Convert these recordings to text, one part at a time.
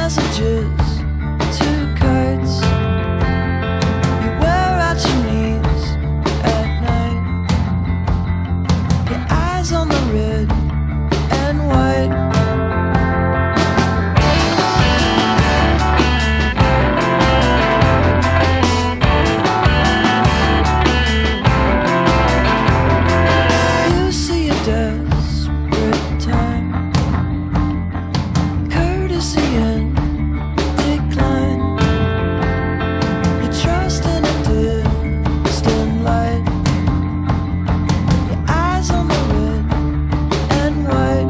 messages to kites. You wear out your knees at night. Your eyes on the red and white. You see a desperate time, courtesy and decline. You trust in a distant light. Your eyes on the red and white.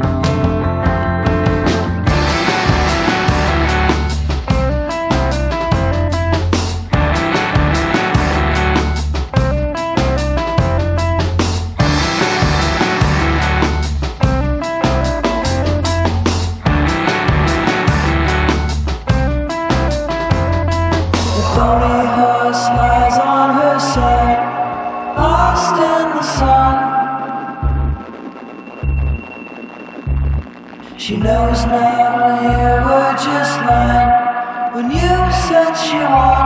The bony horse lies on her side, lost in the sun. She knows now you were just lying when you said she won.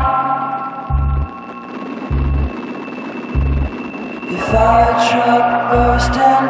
Your fire truck burst in